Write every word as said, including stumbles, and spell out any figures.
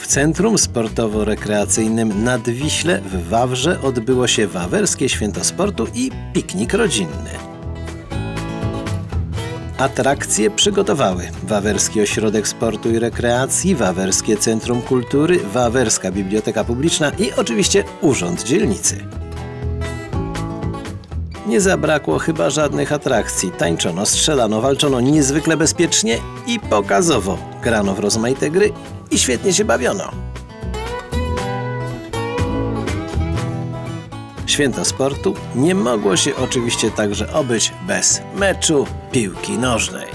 Centrum Sportowo-Rekreacyjnym Nad Wiśle w Wawrze odbyło się Wawerskie Święto Sportu i piknik rodzinny. Atrakcje przygotowały Wawerski Ośrodek Sportu i Rekreacji, Wawerskie Centrum Kultury, Wawerska Biblioteka Publiczna i oczywiście Urząd Dzielnicy. Nie zabrakło chyba żadnych atrakcji. Tańczono, strzelano, walczono niezwykle bezpiecznie i pokazowo. Grano w rozmaite gry i świetnie się bawiono. Święto Sportu nie mogło się oczywiście także obyć bez meczu piłki nożnej.